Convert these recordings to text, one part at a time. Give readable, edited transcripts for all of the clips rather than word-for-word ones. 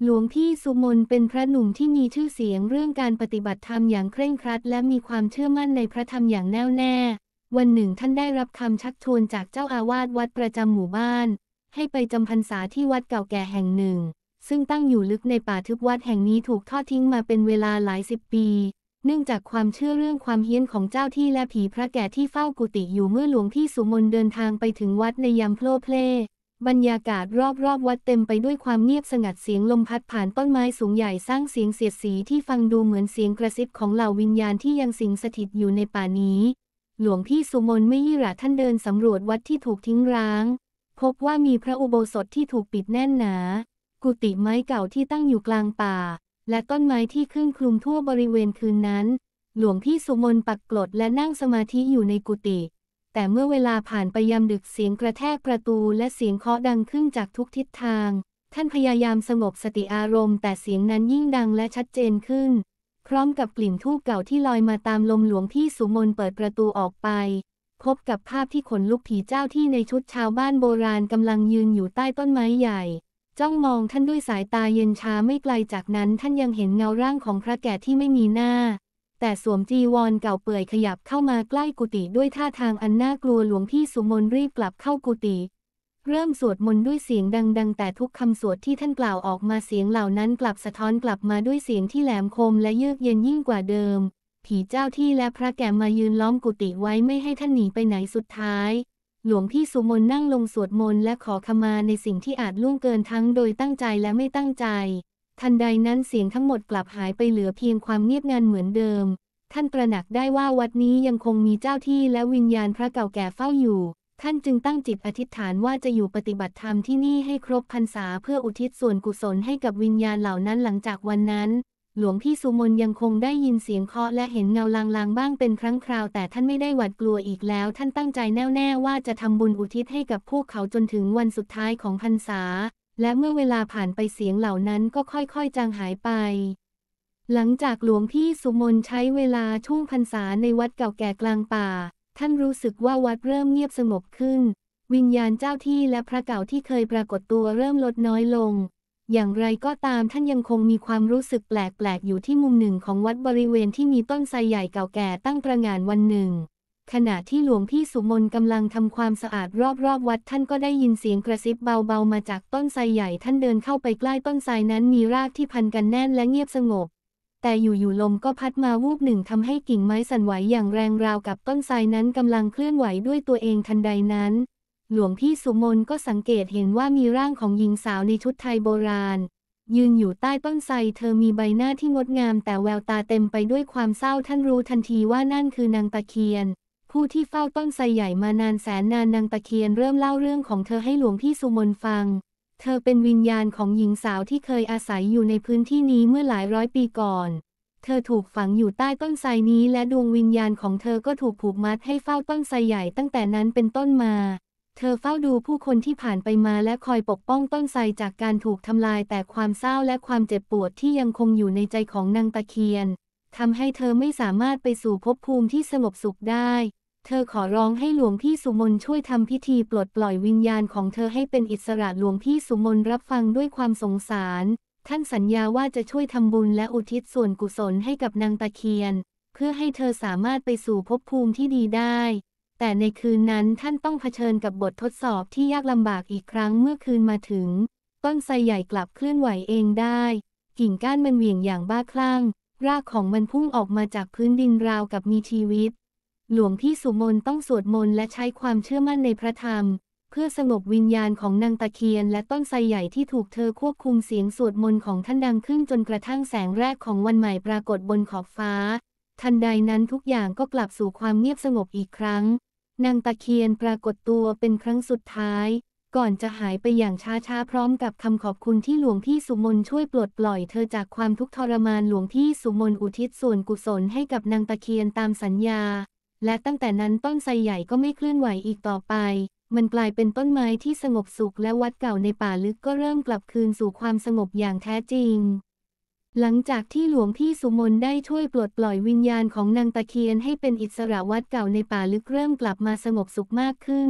หลวงพี่สุมนเป็นพระหนุ่มที่มีชื่อเสียงเรื่องการปฏิบัติธรรมอย่างเคร่งครัดและมีความเชื่อมั่นในพระธรรมอย่างแน่วแน่วันหนึ่งท่านได้รับคำชักชวนจากเจ้าอาวาสวัดประจำหมู่บ้านให้ไปจำพรรษาที่วัดเก่าแก่แห่งหนึ่งซึ่งตั้งอยู่ลึกในป่าทึบวัดแห่งนี้ถูกทอดทิ้งมาเป็นเวลาหลายสิบปีเนื่องจากความเชื่อเรื่องความเฮี้ยนของเจ้าที่และผีพระแก่ที่เฝ้ากุฏิอยู่เมื่อหลวงพี่สุมนเดินทางไปถึงวัดในยามโพล่เพล่บรรยากาศรอบวัดเต็มไปด้วยความเงียบสงัดเสียงลมพัดผ่านต้นไม้สูงใหญ่สร้างเสียงเสียดสีที่ฟังดูเหมือนเสียงกระซิบของเหล่าวิญญาณที่ยังสิงสถิตอยู่ในป่านี้หลวงพี่สุมนไม่ยี่หระท่านเดินสำรวจวัดที่ถูกทิ้งร้างพบว่ามีพระอุโบสถที่ถูกปิดแน่นหนากุฏิไม้เก่าที่ตั้งอยู่กลางป่าและต้นไม้ที่ขึ้นคลุมทั่วบริเวณคืนนั้นหลวงพี่สุมนปักกลดและนั่งสมาธิอยู่ในกุฏิแต่เมื่อเวลาผ่านไปยามดึกเสียงกระแทกประตูและเสียงเคาะดังขึ้นจากทุกทิศทางท่านพยายามสงบสติอารมณ์แต่เสียงนั้นยิ่งดังและชัดเจนขึ้นพร้อมกับกลิ่นธูปเก่าที่ลอยมาตามลมหลวงพี่สุมนเปิดประตูออกไปพบกับภาพที่ขนลุกผีเจ้าที่ในชุดชาวบ้านโบราณกำลังยืนอยู่ใต้ต้นไม้ใหญ่จ้องมองท่านด้วยสายตาเย็นชาไม่ไกลจากนั้นท่านยังเห็นเงาร่างของพระแก่ที่ไม่มีหน้าแต่สวมจีวรเก่าเปื่อยขยับเข้ามาใกล้กุฏิด้วยท่าทางอันน่ากลัวหลวงพี่สุมนรีบกลับเข้ากุฏิเริ่มสวดมนต์ด้วยเสียงดังแต่ทุกคำสวดที่ท่านกล่าวออกมาเสียงเหล่านั้นกลับสะท้อนกลับมาด้วยเสียงที่แหลมคมและเยือกเย็นยิ่งกว่าเดิมผีเจ้าที่และพระแก่มายืนล้อมกุฏิไว้ไม่ให้ท่านหนีไปไหนสุดท้ายหลวงพี่สุมนนั่งลงสวดมนต์และขอขมาในสิ่งที่อาจล่วงเกินทั้งโดยตั้งใจและไม่ตั้งใจทันใดนั้นเสียงทั้งหมดกลับหายไปเหลือเพียงความเงียบงันเหมือนเดิมท่านตระหนักได้ว่าวัดนี้ยังคงมีเจ้าที่และวิญญาณพระเก่าแก่เฝ้าอยู่ท่านจึงตั้งจิตอธิษฐานว่าจะอยู่ปฏิบัติธรรมที่นี่ให้ครบพรรษาเพื่ออุทิศส่วนกุศลให้กับวิญญาณเหล่านั้นหลังจากวันนั้นหลวงพี่สุมนยังคงได้ยินเสียงเคาะและเห็นเงาลางๆบ้างเป็นครั้งคราวแต่ท่านไม่ได้หวาดกลัวอีกแล้วท่านตั้งใจแน่วแน่ว่าจะทำบุญอุทิศให้กับพวกเขาจนถึงวันสุดท้ายของพรรษาและเมื่อเวลาผ่านไปเสียงเหล่านั้นก็ค่อยๆจางหายไปหลังจากหลวงพี่สุมนใช้เวลาช่วงพรรษาในวัดเก่าแก่กลางป่าท่านรู้สึกว่าวัดเริ่มเงียบสงบขึ้นวิญญาณเจ้าที่และพระเก่าที่เคยปรากฏตัวเริ่มลดน้อยลงอย่างไรก็ตามท่านยังคงมีความรู้สึกแปลกๆอยู่ที่มุมหนึ่งของวัดบริเวณที่มีต้นไทรใหญ่เก่าแก่ตั้งตระหง่านวันหนึ่งขณะที่หลวงพี่สุมนกำลังทำความสะอาดรอบๆวัดท่านก็ได้ยินเสียงกระซิบเบาๆมาจากต้นไทรใหญ่ท่านเดินเข้าไปใกล้ต้นไทรนั้นมีรากที่พันกันแน่นและเงียบสงบแต่อยู่ๆลมก็พัดมาวูบหนึ่งทำให้กิ่งไม้สั่นไหวอย่างแรงราวกับต้นไทรนั้นกำลังเคลื่อนไหวด้วยตัวเองทันใดนั้นหลวงพี่สุมนก็สังเกตเห็นว่ามีร่างของหญิงสาวในชุดไทยโบราณยืนอยู่ใต้ต้นไทรเธอมีใบหน้าที่งดงามแต่แววตาเต็มไปด้วยความเศร้าท่านรู้ทันทีว่านั่นคือนางตะเคียนผู้ที่เฝ้าต้นไทรใหญ่มานานแสนนานนางตะเคียนเริ่มเล่าเรื่องของเธอให้หลวงพี่สุมนฟังเธอเป็นวิญญาณของหญิงสาวที่เคยอาศัยอยู่ในพื้นที่นี้เมื่อหลายร้อยปีก่อนเธอถูกฝังอยู่ใต้ต้นไทรนี้และดวงวิญญาณของเธอก็ถูกผูกมัดให้เฝ้าต้นไทรใหญ่ตั้งแต่นั้นเป็นต้นมาเธอเฝ้าดูผู้คนที่ผ่านไปมาและคอยปกป้องต้นไทรจากการถูกทำลายแต่ความเศร้าและความเจ็บปวดที่ยังคงอยู่ในใจของนางตะเคียนทำให้เธอไม่สามารถไปสู่ภพภูมิที่สงบสุขได้เธอขอร้องให้หลวงพี่สุมนช่วยทำพิธีปลดปล่อยวิญญาณของเธอให้เป็นอิสระหลวงพี่สุมนรับฟังด้วยความสงสารท่านสัญญาว่าจะช่วยทำบุญและอุทิศส่วนกุศลให้กับนางตะเคียนเพื่อให้เธอสามารถไปสู่ภพภูมิที่ดีได้แต่ในคืนนั้นท่านต้องเผชิญกับบททดสอบที่ยากลำบากอีกครั้งเมื่อคืนมาถึงต้นไทรใหญ่กลับเคลื่อนไหวเองได้กิ่งก้านมันเหวี่ยงอย่างบ้าคลั่งรากของมันพุ่งออกมาจากพื้นดินราวกับมีชีวิตหลวงพี่สุมนต้องสวดมนต์และใช้ความเชื่อมั่นในพระธรรมเพื่อสงบวิญญาณของนางตะเคียนและต้นไทรใหญ่ที่ถูกเธอควบคุมเสียงสวดมนต์ของท่านดังขึ้นจนกระทั่งแสงแรกของวันใหม่ปรากฏบนขอบฟ้าทันใดนั้นทุกอย่างก็กลับสู่ความเงียบสงบอีกครั้งนางตะเคียนปรากฏตัวเป็นครั้งสุดท้ายก่อนจะหายไปอย่างช้าๆพร้อมกับคำขอบคุณที่หลวงพี่สุมนช่วยปลดปล่อยเธอจากความทุกข์ทรมานหลวงพี่สุมนอุทิศส่วนกุศลให้กับนางตะเคียนตามสัญญาและตั้งแต่นั้นต้นไทรใหญ่ก็ไม่เคลื่อนไหวอีกต่อไปมันกลายเป็นต้นไม้ที่สงบสุขและวัดเก่าในป่าลึกก็เริ่มกลับคืนสู่ความสงบอย่างแท้จริงหลังจากที่หลวงพี่สุมนได้ช่วยปลดปล่อยวิญญาณของนางตะเคียนให้เป็นอิสระวัดเก่าในป่าลึกเริ่มกลับมาสงบสุขมากขึ้นแต่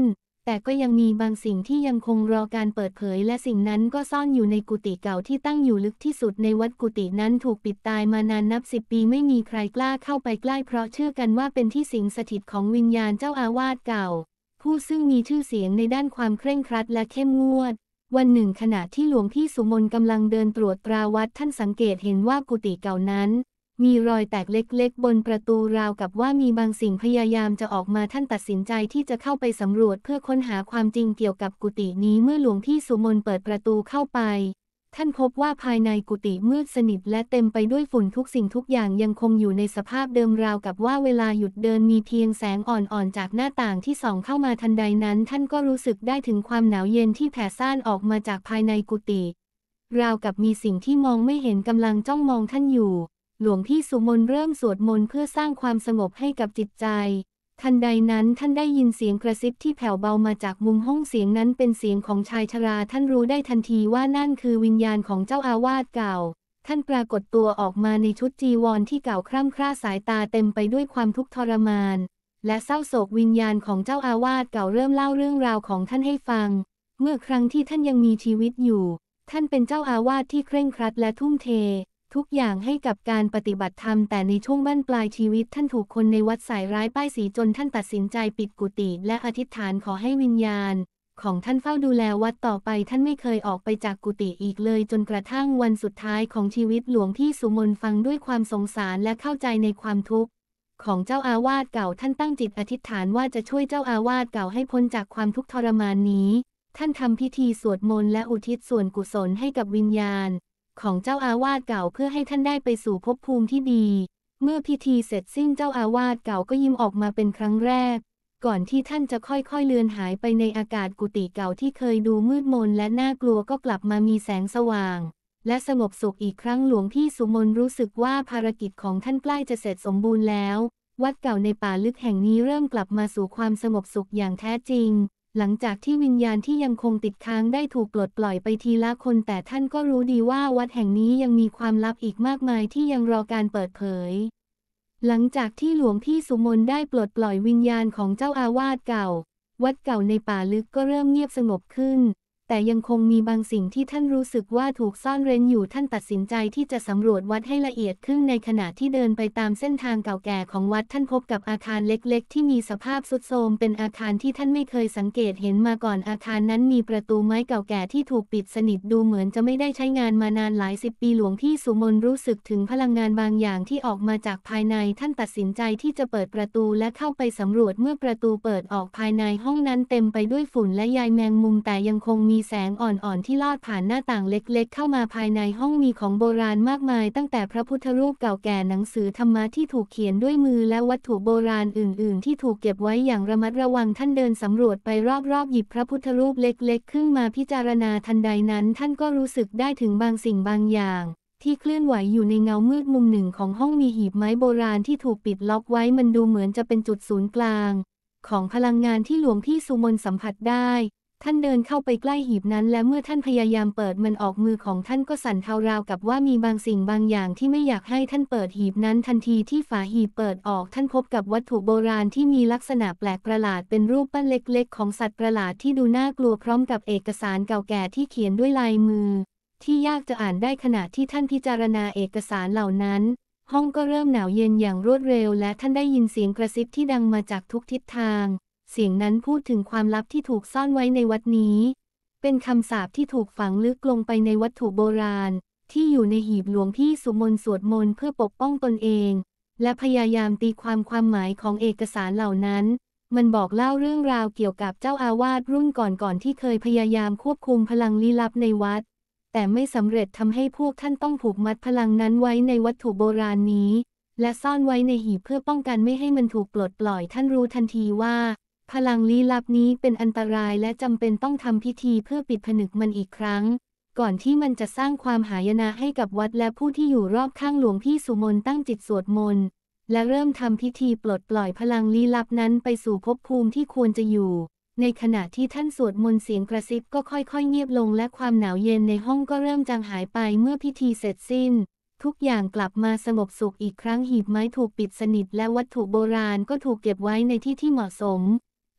แต่ก็ยังมีบางสิ่งที่ยังคงรอการเปิดเผยและสิ่งนั้นก็ซ่อนอยู่ในกุฏิเก่าที่ตั้งอยู่ลึกที่สุดในวัดกุฏินั้นถูกปิดตายมานานนับ10 ปีไม่มีใครกล้าเข้าไปใกล้เพราะเชื่อกันว่าเป็นที่สิงสถิตของวิญญาณเจ้าอาวาสเก่าผู้ซึ่งมีชื่อเสียงในด้านความเคร่งครัดและเข้มงวดวันหนึ่งขณะที่หลวงพี่สุมนกำลังเดินตรวจตราวัดท่านสังเกตเห็นว่ากุฏิเก่านั้นมีรอยแตกเล็กๆบนประตูราวกับว่ามีบางสิ่งพยายามจะออกมาท่านตัดสินใจที่จะเข้าไปสำรวจเพื่อค้นหาความจริงเกี่ยวกับกุฏินี้เมื่อหลวงพี่สุมนเปิดประตูเข้าไปท่านพบว่าภายในกุฏิมืดสนิทและเต็มไปด้วยฝุ่นทุกสิ่งทุกอย่างยังคงอยู่ในสภาพเดิมราวกับว่าเวลาหยุดเดินมีเพียงแสงอ่อนๆจากหน้าต่างที่ส่องเข้ามาทันใดนั้นท่านก็รู้สึกได้ถึงความหนาวเย็นที่แผ่ซ่านออกมาจากภายในกุฏิราวกับมีสิ่งที่มองไม่เห็นกำลังจ้องมองท่านอยู่หลวงพี่สุมนเริ่มสวดมนต์เพื่อสร้างความสงบให้กับจิตใจทันใดนั้นท่านได้ยินเสียงกระซิบที่แผ่วเบามาจากมุมห้องเสียงนั้นเป็นเสียงของชายชราท่านรู้ได้ทันทีว่านั่นคือวิญญาณของเจ้าอาวาสเก่าท่านปรากฏตัวออกมาในชุดจีวรที่เก่าคร่ำคร่าสายตาเต็มไปด้วยความทุกข์ทรมานและเศร้าโศกวิญญาณของเจ้าอาวาสเก่าเริ่มเล่าเรื่องราวของท่านให้ฟังเมื่อครั้งที่ท่านยังมีชีวิตอยู่ท่านเป็นเจ้าอาวาสที่เคร่งครัดและทุ่มเททุกอย่างให้กับการปฏิบัติธรรมแต่ในช่วงบั้นปลายชีวิตท่านถูกคนในวัดใส่ร้ายป้ายสีจนท่านตัดสินใจปิดกุฏิและอธิษฐานขอให้วิญญาณของท่านเฝ้าดูแลวัดต่อไปท่านไม่เคยออกไปจากกุฏิอีกเลยจนกระทั่งวันสุดท้ายของชีวิตหลวงพี่สุมนฟังด้วยความสงสารและเข้าใจในความทุกข์ของเจ้าอาวาสเก่าท่านตั้งจิตอธิษฐานว่าจะช่วยเจ้าอาวาสเก่าให้พ้นจากความทุกข์ทรมานนี้ท่านทำพิธีสวดมนต์และอุทิศส่วนกุศลให้กับวิญญาณของเจ้าอาวาสเก่าเพื่อให้ท่านได้ไปสู่ภพภูมิที่ดีเมื่อพิธีเสร็จสิ้นเจ้าอาวาสเก่าก็ยิ้มออกมาเป็นครั้งแรกก่อนที่ท่านจะค่อยๆเลือนหายไปในอากาศกุฏิเก่าที่เคยดูมืดมนและน่ากลัวก็กลับมามีแสงสว่างและสงบสุขอีกครั้งหลวงพี่สุมนรู้สึกว่าภารกิจของท่านใกล้จะเสร็จสมบูรณ์แล้ววัดเก่าในป่าลึกแห่งนี้เริ่มกลับมาสู่ความสงบสุขอย่างแท้จริงหลังจากที่วิญญาณที่ยังคงติดค้างได้ถูกปลดปล่อยไปทีละคนแต่ท่านก็รู้ดีว่าวัดแห่งนี้ยังมีความลับอีกมากมายที่ยังรอการเปิดเผยหลังจากที่หลวงพี่สุมนได้ปลดปล่อยวิญญาณของเจ้าอาวาสเก่าวัดเก่าในป่าลึกก็เริ่มเงียบสงบขึ้นแต่ยังคงมีบางสิ่งที่ท่านรู้สึกว่าถูกซ่อนเร้นอยู่ท่านตัดสินใจที่จะสำรวจวัดให้ละเอียดขึ้นในขณะที่เดินไปตามเส้นทางเก่าแก่ของวัดท่านพบกับอาคารเล็กๆที่มีสภาพทรุดโทรมเป็นอาคารที่ท่านไม่เคยสังเกตเห็นมาก่อนอาคารนั้นมีประตูไม้เก่าแก่ที่ถูกปิดสนิทดูเหมือนจะไม่ได้ใช้งานมานานหลาย10 ปีหลวงพี่สุมนรู้สึกถึงพลังงานบางอย่างที่ออกมาจากภายในท่านตัดสินใจที่จะเปิดประตูและเข้าไปสำรวจเมื่อประตูเปิดออกภายในห้องนั้นเต็มไปด้วยฝุ่นและใยแมงมุมแต่ยังคงมีแสงอ่อนที่ลอดผ่านหน้าต่างเล็กๆเข้ามาภายในห้องมีของโบราณมากมายตั้งแต่พระพุทธรูปเก่าแก่หนังสือธรรมะที่ถูกเขียนด้วยมือและวัตถุโบราณอื่นๆที่ถูกเก็บไว้อย่างระมัดระวังท่านเดินสำรวจไปรอบๆหยิบพระพุทธรูปเล็กๆขึ้นมาพิจารณาทันใดนั้นท่านก็รู้สึกได้ถึงบางสิ่งบางอย่างที่เคลื่อนไหวอยู่ในเงามืดมุมหนึ่งของห้องมีหีบไม้โบราณที่ถูกปิดล็อกไว้มันดูเหมือนจะเป็นจุดศูนย์กลางของพลังงานที่หลวงพี่สุมนสัมผัสได้ท่านเดินเข้าไปใกล้หีบนั้นและเมื่อท่านพยายามเปิดมันออกมือของท่านก็สั่นเทาราวกับว่ามีบางสิ่งบางอย่างที่ไม่อยากให้ท่านเปิดหีบนั้นทันทีที่ฝาหีบเปิดออกท่านพบกับวัตถุโบราณที่มีลักษณะแปลกประหลาดเป็นรูปปั้นเล็กๆของสัตว์ประหลาดที่ดูน่ากลัวพร้อมกับเอกสารเก่าแก่ที่เขียนด้วยลายมือที่ยากจะอ่านได้ขณะที่ท่านพิจารณาเอกสารเหล่านั้นห้องก็เริ่มหนาวเย็นอย่างรวดเร็วและท่านได้ยินเสียงกระซิบที่ดังมาจากทุกทิศทางเสียงนั้นพูดถึงความลับที่ถูกซ่อนไว้ในวัดนี้เป็นคำสาปที่ถูกฝังลึกลงไปในวัตถุโบราณที่อยู่ในหีบหลวงพี่สุมนสวดมนต์เพื่อปกป้องตนเองและพยายามตีความหมายของเอกสารเหล่านั้นมันบอกเล่าเรื่องราวเกี่ยวกับเจ้าอาวาสรุ่นก่อนที่เคยพยายามควบคุมพลังลี้ลับในวัดแต่ไม่สำเร็จทำให้พวกท่านต้องผูกมัดพลังนั้นไว้ในวัตถุโบราณนี้และซ่อนไว้ในหีบเพื่อป้องกันไม่ให้มันถูกปลดปล่อยท่านรู้ทันทีว่าพลังลี้ลับนี้เป็นอันตรายและจำเป็นต้องทำพิธีเพื่อปิดผนึกมันอีกครั้งก่อนที่มันจะสร้างความหายนะให้กับวัดและผู้ที่อยู่รอบข้างหลวงพี่สุมนตั้งจิตสวดมนต์และเริ่มทำพิธีปลดปล่อยพลังลี้ลับนั้นไปสู่ภพภูมิที่ควรจะอยู่ในขณะที่ท่านสวดมนต์เสียงกระซิบก็ค่อยๆเงียบลงและความหนาวเย็นในห้องก็เริ่มจางหายไปเมื่อพิธีเสร็จสิ้นทุกอย่างกลับมาสงบสุขอีกครั้งหีบไม้ถูกปิดสนิทและวัตถุโบราณก็ถูกเก็บไว้ในที่ที่เหมาะสม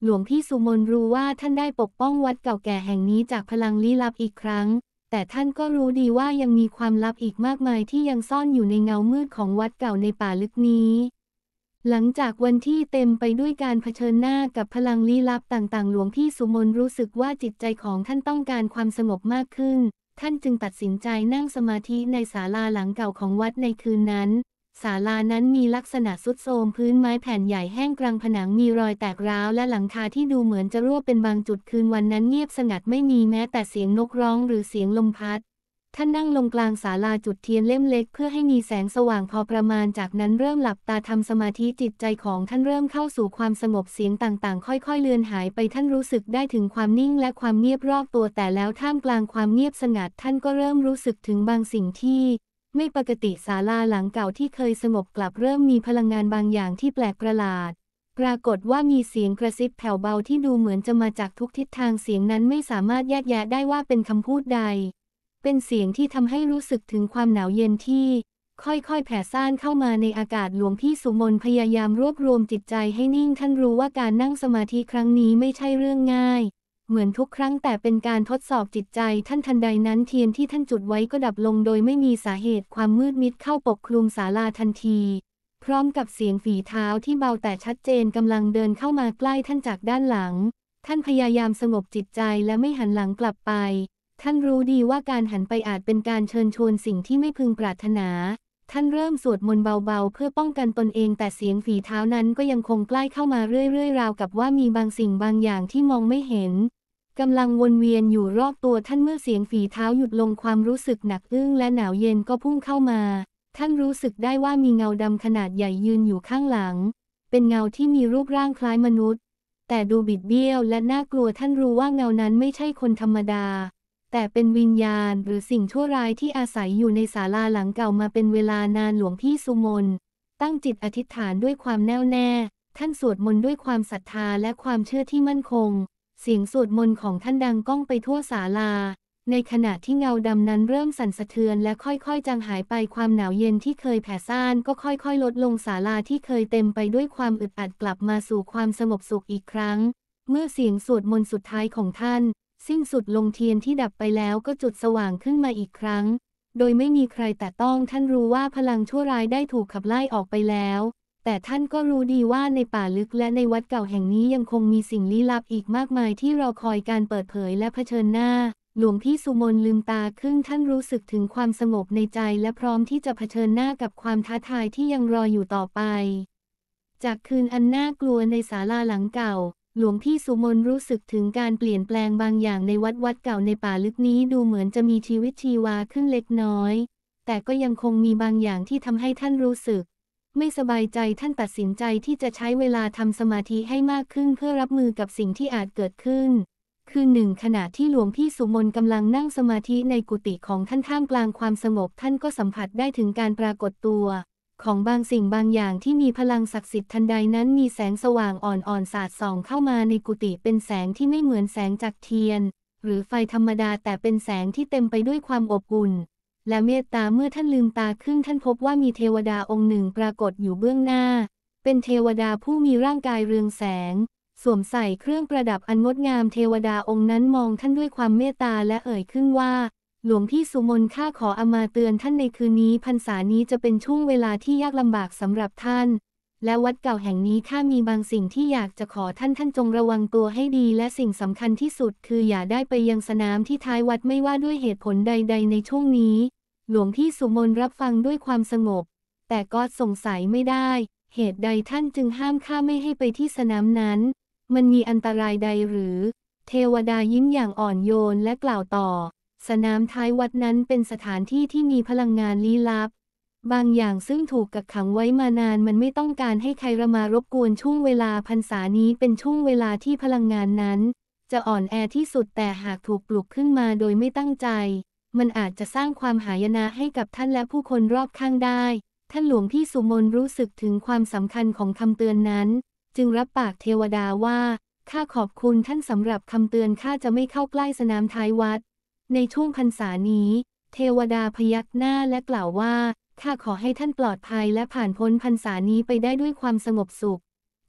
หลวงพี่สุมนรู้ว่าท่านได้ปกป้องวัดเก่าแก่แห่งนี้จากพลังลี้ลับอีกครั้งแต่ท่านก็รู้ดีว่ายังมีความลับอีกมากมายที่ยังซ่อนอยู่ในเงามืดของวัดเก่าในป่าลึกนี้หลังจากวันที่เต็มไปด้วยการเผชิญหน้ากับพลังลี้ลับต่างๆหลวงพี่สุมนรู้สึกว่าจิตใจของท่านต้องการความสงบมากขึ้นท่านจึงตัดสินใจนั่งสมาธิในศาลาหลังเก่าของวัดในคืนนั้นศาลานั้นมีลักษณะทรุดโทรมพื้นไม้แผ่นใหญ่แห้งกรังผนังมีรอยแตกร้าวและหลังคาที่ดูเหมือนจะรั่วเป็นบางจุดคืนวันนั้นเงียบสงัดไม่มีแม้แต่เสียงนกร้องหรือเสียงลมพัดท่านนั่งลงกลางศาลาจุดเทียนเล่มเล็กเพื่อให้มีแสงสว่างพอประมาณจากนั้นเริ่มหลับตาทำสมาธิจิตใจของท่านเริ่มเข้าสู่ความสงบเสียงต่างๆค่อยๆเลือนหายไปท่านรู้สึกได้ถึงความนิ่งและความเงียบรอบตัวแต่แล้วท่ามกลางความเงียบสงัดท่านก็เริ่มรู้สึกถึงบางสิ่งที่ไม่ปกติศาลาหลังเก่าที่เคยสงบกลับเริ่มมีพลังงานบางอย่างที่แปลกประหลาดปรากฏว่ามีเสียงกระซิบแผ่วเบาที่ดูเหมือนจะมาจากทุกทิศทางเสียงนั้นไม่สามารถแยกแยะได้ว่าเป็นคำพูดใดเป็นเสียงที่ทำให้รู้สึกถึงความหนาวเย็นที่ค่อยๆแผ่ซ่านเข้ามาในอากาศหลวงพี่สุมนพยายามรวบรวมจิตใจให้นิ่งท่านรู้ว่าการนั่งสมาธิครั้งนี้ไม่ใช่เรื่องง่ายเหมือนทุกครั้งแต่เป็นการทดสอบจิตใจท่านทันใดนั้นเทียนที่ท่านจุดไว้ก็ดับลงโดยไม่มีสาเหตุความมืดมิดเข้าปกคลุมศาลาทันทีพร้อมกับเสียงฝีเท้าที่เบาแต่ชัดเจนกำลังเดินเข้ามาใกล้ท่านจากด้านหลังท่านพยายามสงบจิตใจและไม่หันหลังกลับไปท่านรู้ดีว่าการหันไปอาจเป็นการเชิญชวนสิ่งที่ไม่พึงปรารถนาท่านเริ่มสวดมนต์เบาๆเพื่อป้องกันตนเองแต่เสียงฝีเท้านั้นก็ยังคงใกล้เข้ามาเรื่อยๆราวกับว่ามีบางสิ่งบางอย่างที่มองไม่เห็นกำลังวนเวียนอยู่รอบตัวท่านเมื่อเสียงฝีเท้าหยุดลงความรู้สึกหนักอึ้งและหนาวเย็นก็พุ่งเข้ามาท่านรู้สึกได้ว่ามีเงาดำขนาดใหญ่ยืนอยู่ข้างหลังเป็นเงาที่มีรูปร่างคล้ายมนุษย์แต่ดูบิดเบี้ยวและน่ากลัวท่านรู้ว่าเงานั้นไม่ใช่คนธรรมดาแต่เป็นวิญญาณหรือสิ่งชั่วร้ายที่อาศัยอยู่ในศาลาหลังเก่ามาเป็นเวลานานหลวงพี่สุมนตั้งจิตอธิษฐานด้วยความแน่วแน่ท่านสวดมนต์ด้วยความศรัทธาและความเชื่อที่มั่นคงเสียงสวดมนต์ของท่านดังก้องไปทั่วศาลาในขณะที่เงาดำนั้นเริ่มสั่นสะเทือนและค่อยๆจางหายไปความหนาวเย็นที่เคยแผ่ซ่านก็ค่อยๆลดลงศาลาที่เคยเต็มไปด้วยความอึดอัดกลับมาสู่ความสงบสุขอีกครั้งเมื่อเสียงสวดมนต์สุดท้ายของท่านสิ้นสุดลงเทียนที่ดับไปแล้วก็จุดสว่างขึ้นมาอีกครั้งโดยไม่มีใครแตะต้องท่านรู้ว่าพลังชั่วร้ายได้ถูกขับไล่ออกไปแล้วแต่ท่านก็รู้ดีว่าในป่าลึกและในวัดเก่าแห่งนี้ยังคงมีสิ่งลี้ลับอีกมากมายที่รอคอยการเปิดเผยและเผชิญหน้าหลวงพี่สุมนลืมตาขึ้นท่านรู้สึกถึงความสงบในใจและพร้อมที่จะเผชิญหน้ากับความท้าทายที่ยังรออยู่ต่อไปจากคืนอันน่ากลัวในศาลาหลังเก่าหลวงพี่สุมนรู้สึกถึงการเปลี่ยนแปลงบางอย่างในวัดเก่าในป่าลึกนี้ดูเหมือนจะมีชีวิตชีวาขึ้นเล็กน้อยแต่ก็ยังคงมีบางอย่างที่ทำให้ท่านรู้สึกไม่สบายใจท่านตัดสินใจที่จะใช้เวลาทำสมาธิให้มากขึ้นเพื่อรับมือกับสิ่งที่อาจเกิดขึ้นคือหนึ่งขณะที่หลวงพี่สุมนกำลังนั่งสมาธิในกุฏิของท่านท่ามกลางความสงบท่านก็สัมผัสได้ถึงการปรากฏตัวของบางสิ่งบางอย่างที่มีพลังศักดิ์สิทธิ์ทันใดนั้นมีแสงสว่างอ่อนๆสาดส่องเข้ามาในกุฏิเป็นแสงที่ไม่เหมือนแสงจากเทียนหรือไฟธรรมดาแต่เป็นแสงที่เต็มไปด้วยความอบอุ่นและเมตตาเมื่อท่านลืมตาขึ้นท่านพบว่ามีเทวดาองค์หนึ่งปรากฏอยู่เบื้องหน้าเป็นเทวดาผู้มีร่างกายเรืองแสงสวมใส่เครื่องประดับอันงดงามเทวดาองค์นั้นมองท่านด้วยความเมตตาและเอ่ยขึ้นว่าหลวงพี่สุมนข้าขออามาเตือนท่านในคืนนี้พรรษานี้จะเป็นช่วงเวลาที่ยากลำบากสำหรับท่านและวัดเก่าแห่งนี้ข้ามีบางสิ่งที่อยากจะขอท่านจงระวังตัวให้ดีและสิ่งสำคัญที่สุดคืออย่าได้ไปยังสนามที่ท้ายวัดไม่ว่าด้วยเหตุผลใดๆในช่วงนี้หลวงพี่สุมนรับฟังด้วยความสงบแต่ก็สงสัยไม่ได้เหตุใดท่านจึงห้ามข้าไม่ให้ไปที่สนามนั้นมันมีอันตรายใดหรือเทวดายิ้มอย่างอ่อนโยนและกล่าวต่อสนามท้ายวัดนั้นเป็นสถานที่ที่มีพลังงานลี้ลับบางอย่างซึ่งถูกกักขังไว้มานานมันไม่ต้องการให้ใครมารบกวนช่วงเวลาพรรษานี้เป็นช่วงเวลาที่พลังงานนั้นจะอ่อนแอที่สุดแต่หากถูกปลุกขึ้นมาโดยไม่ตั้งใจมันอาจจะสร้างความหายนะให้กับท่านและผู้คนรอบข้างได้ท่านหลวงพี่สุมนรู้สึกถึงความสำคัญของคำเตือนนั้นจึงรับปากเทวดาว่าข้าขอบคุณท่านสำหรับคำเตือนข้าจะไม่เข้าใกล้สนามท้ายวัดในช่วงพรรษานี้เทวดาพยักหน้าและกล่าวว่าข้าขอให้ท่านปลอดภัยและผ่านพ้นพรรษานี้ไปได้ด้วยความสงบสุข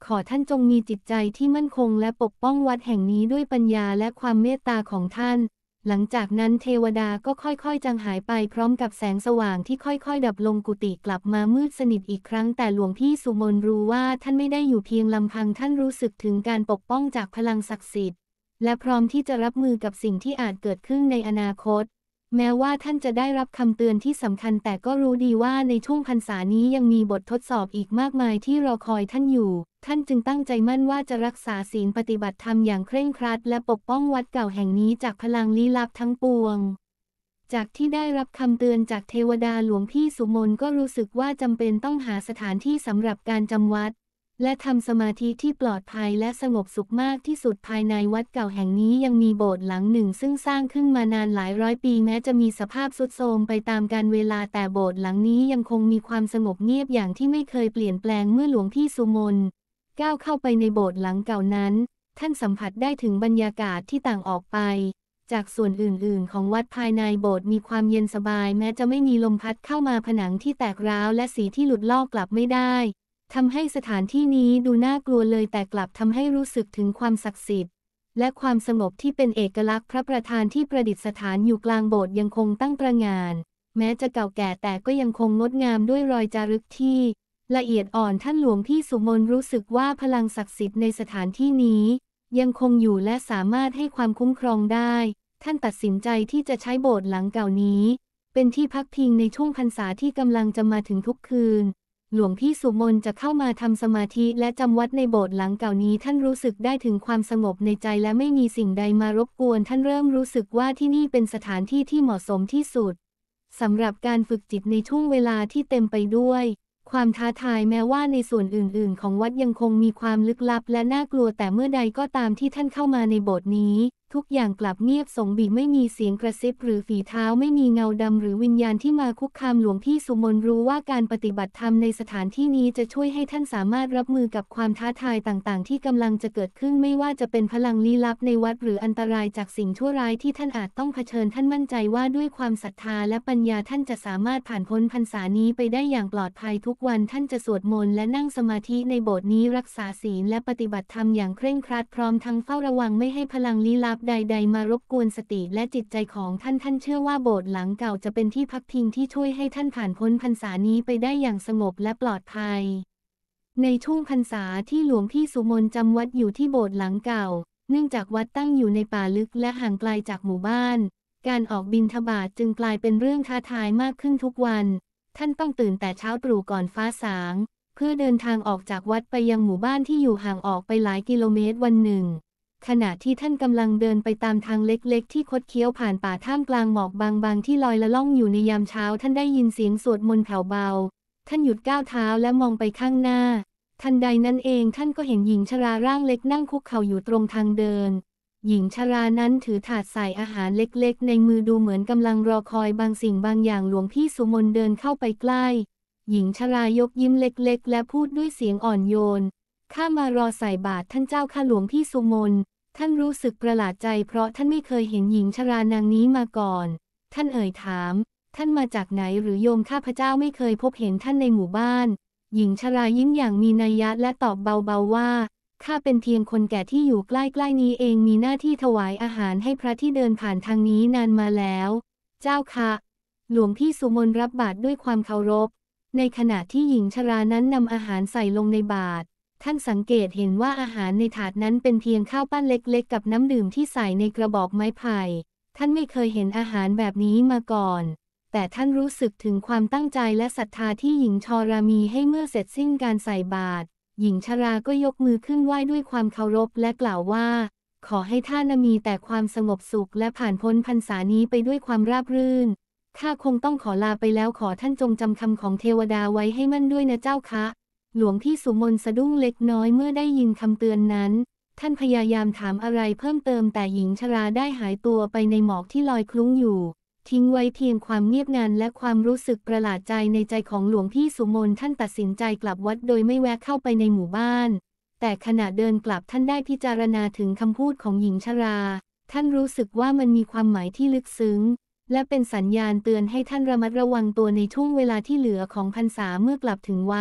ขอท่านจงมีจิตใจที่มั่นคงและปกป้องวัดแห่งนี้ด้วยปัญญาและความเมตตาของท่านหลังจากนั้นเทวดาก็ค่อยๆจางหายไปพร้อมกับแสงสว่างที่ค่อยๆดับลงกุฏิกลับมามืดสนิทอีกครั้งแต่หลวงพี่สุมนรู้ว่าท่านไม่ได้อยู่เพียงลำพังท่านรู้สึกถึงการปกป้องจากพลังศักดิ์สิทธิ์และพร้อมที่จะรับมือกับสิ่งที่อาจเกิดขึ้นในอนาคตแม้ว่าท่านจะได้รับคำเตือนที่สำคัญแต่ก็รู้ดีว่าในช่วงพรรษานี้ยังมีบททดสอบอีกมากมายที่รอคอยท่านอยู่ท่านจึงตั้งใจมั่นว่าจะรักษาศีลปฏิบัติธรรมอย่างเคร่งครัดและปกป้องวัดเก่าแห่งนี้จากพลังลี้ลับทั้งปวงจากที่ได้รับคำเตือนจากเทวดาหลวงพี่สุมนก็รู้สึกว่าจำเป็นต้องหาสถานที่สำหรับการจำวัดและทำสมาธิที่ปลอดภัยและสงบสุขมากที่สุดภายในวัดเก่าแห่งนี้ยังมีโบสถ์หลังหนึ่งซึ่งสร้างขึ้นมานานหลายร้อยปีแม้จะมีสภาพทรุดโทรมไปตามกาลเวลาแต่โบสถ์หลังนี้ยังคงมีความสงบเงียบอย่างที่ไม่เคยเปลี่ยนแปลงเมื่อหลวงพี่สุมนก้าวเข้าไปในโบสถ์หลังเก่านั้นท่านสัมผัสได้ถึงบรรยากาศที่ต่างออกไปจากส่วนอื่นๆของวัดภายในโบสถ์มีความเย็นสบายแม้จะไม่มีลมพัดเข้ามาผนังที่แตกร้าวและสีที่หลุดลอกกลับไม่ได้ทำให้สถานที่นี้ดูน่ากลัวเลยแต่กลับทำให้รู้สึกถึงความศักดิ์สิทธิ์และความสงบที่เป็นเอกลักษณ์พระประธานที่ประดิษฐานอยู่กลางโบสถ์ยังคงตั้งตระหง่านแม้จะเก่าแก่แต่ก็ยังคงงดงามด้วยรอยจารึกที่ละเอียดอ่อนท่านหลวงพี่สุมนรู้สึกว่าพลังศักดิ์สิทธิ์ในสถานที่นี้ยังคงอยู่และสามารถให้ความคุ้มครองได้ท่านตัดสินใจที่จะใช้โบสถ์หลังเก่านี้เป็นที่พักพิงในช่วงพรรษาที่กำลังจะมาถึงทุกคืนหลวงพี่สุมนจะเข้ามาทำสมาธิและจำวัดในโบสถ์หลังเก่านี้ท่านรู้สึกได้ถึงความสงบในใจและไม่มีสิ่งใดมารบกวนท่านเริ่มรู้สึกว่าที่นี่เป็นสถานที่ที่เหมาะสมที่สุดสำหรับการฝึกจิตในช่วงเวลาที่เต็มไปด้วยความท้าทายแม้ว่าในส่วนอื่นๆของวัดยังคงมีความลึกลับและน่ากลัวแต่เมื่อใดก็ตามที่ท่านเข้ามาในโบสถ์นี้ทุกอย่างกลับเงียบสงบไม่มีเสียงกระซิบหรือฝีเท้าไม่มีเงาดำหรือวิญญาณที่มาคุกคามหลวงพี่สุมนรู้ว่าการปฏิบัติธรรมในสถานที่นี้จะช่วยให้ท่านสามารถรับมือกับความท้าทายต่างๆที่กำลังจะเกิดขึ้นไม่ว่าจะเป็นพลังลี้ลับในวัดหรืออันตรายจากสิ่งชั่วร้ายที่ท่านอาจต้องเผชิญท่านมั่นใจว่าด้วยความศรัทธาและปัญญาท่านจะสามารถผ่านพ้นพรรษานี้ไปได้อย่างปลอดภัยทุกวันท่านจะสวดมนต์และนั่งสมาธิในโบสถ์นี้รักษาศีลและปฏิบัติธรรมอย่างเคร่งครัดพร้อมทั้งเฝ้าระวังไม่ให้พลังลี้ลับใดๆมารบกวนสติและจิตใจของท่านเชื่อว่าโบสถ์หลังเก่าจะเป็นที่พักพิงที่ช่วยให้ท่านผ่านพ้นพรรษานี้ไปได้อย่างสงบและปลอดภัยในช่วงพรรษาที่หลวงพี่สุมนจำวัดอยู่ที่โบสถ์หลังเก่าเนื่องจากวัดตั้งอยู่ในป่าลึกและห่างไกลจากหมู่บ้านการออกบิณฑบาตจึงกลายเป็นเรื่องท้าทายมากขึ้นทุกวันท่านต้องตื่นแต่เช้าตรู่ก่อนฟ้าสางเพื่อเดินทางออกจากวัดไปยังหมู่บ้านที่อยู่ห่างออกไปหลายกิโลเมตรวันหนึ่งขณะที่ท่านกำลังเดินไปตามทางเล็กๆที่คดเคี้ยวผ่านป่าท่ามกลางหมอกบางๆที่ลอยละล่องอยู่ในยามเช้าท่านได้ยินเสียงสวดมนต์แผ่วเบาท่านหยุดก้าวเท้าและมองไปข้างหน้าทันใดนั้นเองท่านก็เห็นหญิงชราร่างเล็กนั่งคุกเข่าอยู่ตรงทางเดินหญิงชรานั้นถือถาดใส่อาหารเล็กๆในมือดูเหมือนกำลังรอคอยบางสิ่งบางอย่างหลวงพี่สุมนเดินเข้าไปใกล้หญิงชรายกยิ้มเล็กๆและพูดด้วยเสียงอ่อนโยนข้ามารอใส่บาตรท่านเจ้าค่ะหลวงพี่สุมนท่านรู้สึกประหลาดใจเพราะท่านไม่เคยเห็นหญิงชรานางนี้มาก่อนท่านเอ่ยถามท่านมาจากไหนหรือโยมข้าพเจ้าไม่เคยพบเห็นท่านในหมู่บ้านหญิงชรายิ้มอย่างมีนัยยะและตอบเบาๆว่าข้าเป็นเพียงคนแก่ที่อยู่ใกล้ๆนี้เองมีหน้าที่ถวายอาหารให้พระที่เดินผ่านทางนี้นานมาแล้วเจ้าค่ะหลวงพี่สุมนรับบาตรด้วยความเคารพในขณะที่หญิงชรานั้นนำอาหารใส่ลงในบาตรท่านสังเกตเห็นว่าอาหารในถาดนั้นเป็นเพียงข้าวปั้นเล็กๆกับน้ำดื่มที่ใส่ในกระบอกไม้ไผ่ท่านไม่เคยเห็นอาหารแบบนี้มาก่อนแต่ท่านรู้สึกถึงความตั้งใจและศรัทธาที่หญิงชรามีให้เมื่อเสร็จสิ้นการใส่บาตรหญิงชราก็ยกมือขึ้นไหว้ด้วยความเคารพและกล่าวว่าขอให้ท่านมีแต่ความสงบสุขและผ่านพ้นพรรษานี้ไปด้วยความราบรื่นข้าคงต้องขอลาไปแล้วขอท่านจงจำคำของเทวดาไว้ให้มั่นด้วยนะเจ้าคะหลวงพี่สุมนสะดุ้งเล็กน้อยเมื่อได้ยินคำเตือนนั้นท่านพยายามถามอะไรเพิ่มเติมแต่หญิงชราได้หายตัวไปในหมอกที่ลอยคลุ้งอยู่ทิ้งไว้เพียงความเงียบงันและความรู้สึกประหลาดใจในใจของหลวงพี่สุมนท่านตัดสินใจกลับวัดโดยไม่แวะเข้าไปในหมู่บ้านแต่ขณะเดินกลับท่านได้พิจารณาถึงคำพูดของหญิงชราท่านรู้สึกว่ามันมีความหมายที่ลึกซึ้งและเป็นสัญญาณเตือนให้ท่านระมัดระวังตัวในช่วงเวลาที่เหลือของพรรษาเมื่อกลับถึงวัด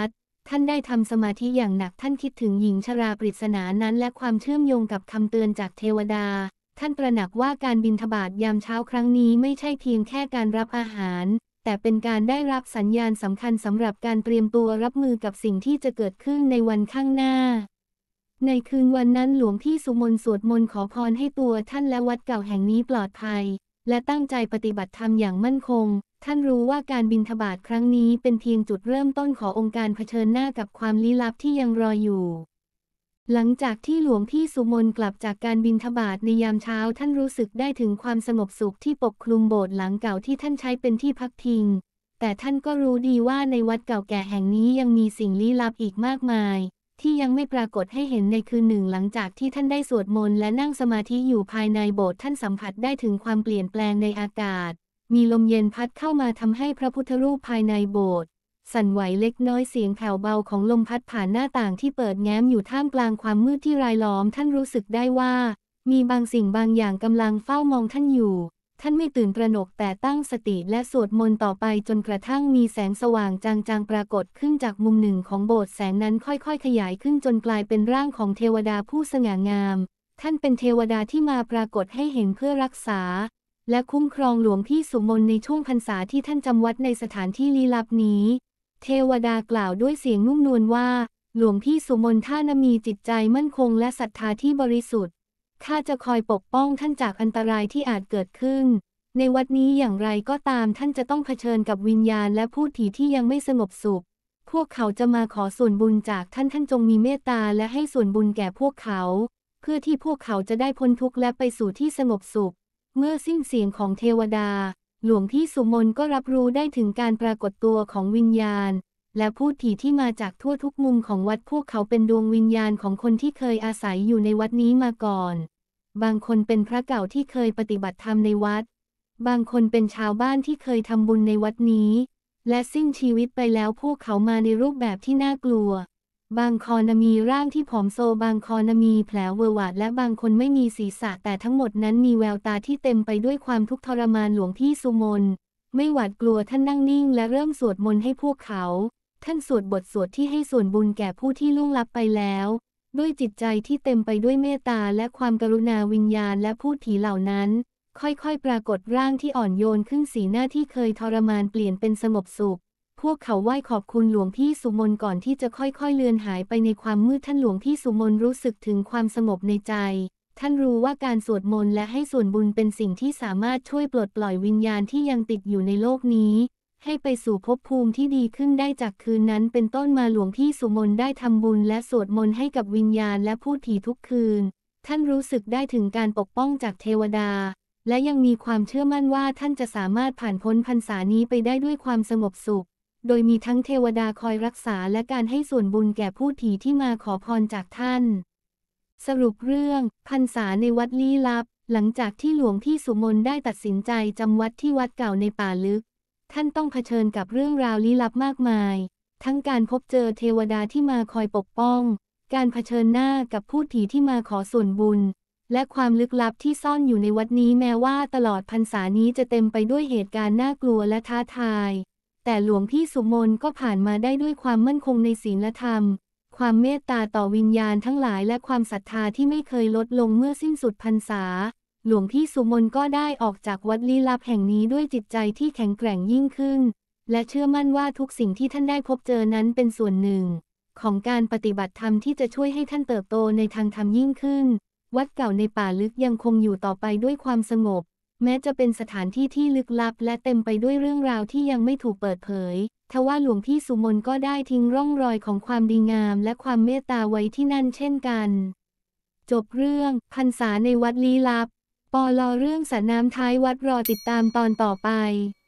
ท่านได้ทำสมาธิอย่างหนักท่านคิดถึงหญิงชราปริศนานั้นและความเชื่อมโยงกับคำเตือนจากเทวดาท่านตระหนักว่าการบิณฑบาตยามเช้าครั้งนี้ไม่ใช่เพียงแค่การรับอาหารแต่เป็นการได้รับสัญญาณสำคัญสำหรับการเตรียมตัวรับมือกับสิ่งที่จะเกิดขึ้นในวันข้างหน้าในคืนวันนั้นหลวงพี่สุมนสวดมนต์ขอพรให้ตัวท่านและวัดเก่าแห่งนี้ปลอดภัยและตั้งใจปฏิบัติธรรมอย่างมั่นคงท่านรู้ว่าการบิณฑบาตครั้งนี้เป็นเพียงจุดเริ่มต้นขององค์การเผชิญหน้ากับความลี้ลับที่ยังรออยู่หลังจากที่หลวงพี่สุมนกลับจากการบิณฑบาตในยามเช้าท่านรู้สึกได้ถึงความสงบสุขที่ปกคลุมโบสถ์หลังเก่าที่ท่านใช้เป็นที่พักพิงแต่ท่านก็รู้ดีว่าในวัดเก่าแก่แห่งนี้ยังมีสิ่งลี้ลับอีกมากมายที่ยังไม่ปรากฏให้เห็นในคืนหนึ่งหลังจากที่ท่านได้สวดมนต์และนั่งสมาธิอยู่ภายในโบสถ์ท่านสัมผัสได้ถึงความเปลี่ยนแปลงในอากาศมีลมเย็นพัดเข้ามาทำให้พระพุทธรูปภายในโบสถ์สั่นไหวเล็กน้อยเสียงแผ่วเบาของลมพัดผ่านหน้าต่างที่เปิดแง้มอยู่ท่ามกลางความมืดที่รายล้อมท่านรู้สึกได้ว่ามีบางสิ่งบางอย่างกำลังเฝ้ามองท่านอยู่ท่านไม่ตื่นตระหนกแต่ตั้งสติและสวดมนต์ต่อไปจนกระทั่งมีแสงสว่างจางๆปรากฏขึ้นจากมุมหนึ่งของโบสถ์แสงนั้นค่อยๆขยายขึ้นจนกลายเป็นร่างของเทวดาผู้สง่างามท่านเป็นเทวดาที่มาปรากฏให้เห็นเพื่อรักษาและคุ้มครองหลวงพี่สุมนในช่วงพรรษาที่ท่านจำวัดในสถานที่ลี้ลับนี้เทวดากล่าวด้วยเสียงนุ่มนวลว่าหลวงพี่สุมนท่านมีจิตใจมั่นคงและศรัทธาที่บริสุทธิ์ข้าจะคอยปกป้องท่านจากอันตรายที่อาจเกิดขึ้นในวัดนี้อย่างไรก็ตามท่านจะต้องเผชิญกับวิญญาณและผู้ผีที่ยังไม่สงบสุขพวกเขาจะมาขอส่วนบุญจากท่านจงมีเมตตาและให้ส่วนบุญแก่พวกเขาเพื่อที่พวกเขาจะได้พ้นทุกข์และไปสู่ที่สงบสุขเมื่อสิ้นเสียงของเทวดาหลวงพี่สุมนก็รับรู้ได้ถึงการปรากฏตัวของวิญญาณและพูดผีที่มาจากทั่วทุกมุมของวัดพวกเขาเป็นดวงวิญญาณของคนที่เคยอาศัยอยู่ในวัดนี้มาก่อนบางคนเป็นพระเก่าที่เคยปฏิบัติธรรมในวัดบางคนเป็นชาวบ้านที่เคยทำบุญในวัดนี้และสิ้นชีวิตไปแล้วพวกเขามาในรูปแบบที่น่ากลัวบางคนมีร่างที่ผอมโซบางคนมีแผลเวอะหวะและบางคนไม่มีศีรษะแต่ทั้งหมดนั้นมีแววตาที่เต็มไปด้วยความทุกข์ทรมานหลวงพี่สุมนไม่หวาดกลัวท่านนั่งนิ่งและเริ่มสวดมนต์ให้พวกเขาท่านสวดบทสวดที่ให้ส่วนบุญแก่ผู้ที่ล่วงลับไปแล้วด้วยจิตใจที่เต็มไปด้วยเมตตาและความกรุณาวิญญาณและพูดผีเหล่านั้นค่อยๆปรากฏร่างที่อ่อนโยนขึ้นสีหน้าที่เคยทรมานเปลี่ยนเป็นสงบสุขพวกเขาไหว้ขอบคุณหลวงพี่สุมนก่อนที่จะค่อยๆเลือนหายไปในความมืดท่านหลวงพี่สุมนรู้สึกถึงความสงบในใจท่านรู้ว่าการสวดมนต์และให้ส่วนบุญเป็นสิ่งที่สามารถช่วยปลดปล่อยวิญญาณที่ยังติดอยู่ในโลกนี้ให้ไปสู่ภพภูมิที่ดีขึ้นได้จากคืนนั้นเป็นต้นมาหลวงพี่สุมนได้ทำบุญและสวดมนต์ให้กับวิญญาณและพูดผีทุกคืนท่านรู้สึกได้ถึงการปกป้องจากเทวดาและยังมีความเชื่อมั่นว่าท่านจะสามารถผ่านพ้นพรรษานี้ไปได้ด้วยความสงบสุขโดยมีทั้งเทวดาคอยรักษาและการให้ส่วนบุญแก่ผู้ผีที่มาขอพรจากท่านสรุปเรื่องพรรษาในวัดลี้ลับหลังจากที่หลวงพี่สุมนได้ตัดสินใจจำวัดที่วัดเก่าในป่าลึกท่านต้องเผชิญกับเรื่องราวลี้ลับมากมายทั้งการพบเจอเทวดาที่มาคอยปกป้องการเผชิญหน้ากับพูดผีที่มาขอส่วนบุญและความลึกลับที่ซ่อนอยู่ในวัดนี้แม้ว่าตลอดพรรษานี้จะเต็มไปด้วยเหตุการณ์น่ากลัวและท้าทายแต่หลวงพี่สุมนก็ผ่านมาได้ด้วยความมั่นคงในศีลธรรมความเมตตาต่อวิญญาณทั้งหลายและความศรัทธาที่ไม่เคยลดลงเมื่อสิ้นสุดพรรษาหลวงพี่สุมนก็ได้ออกจากวัดลี้ลับแห่งนี้ด้วยจิตใจที่แข็งแกร่งยิ่งขึ้นและเชื่อมั่นว่าทุกสิ่งที่ท่านได้พบเจอนั้นเป็นส่วนหนึ่งของการปฏิบัติธรรมที่จะช่วยให้ท่านเติบโตในทางธรรมยิ่งขึ้นวัดเก่าในป่าลึกยังคงอยู่ต่อไปด้วยความสงบแม้จะเป็นสถานที่ที่ลึกลับและเต็มไปด้วยเรื่องราวที่ยังไม่ถูกเปิดเผยทว่าหลวงพี่สุมนก็ได้ทิ้งร่องรอยของความดีงามและความเมตตาไว้ที่นั่นเช่นกันจบเรื่องพรรษาในวัดลี้ลับปล.เรื่องสระน้ำท้ายวัดรอติดตามตอนต่อไป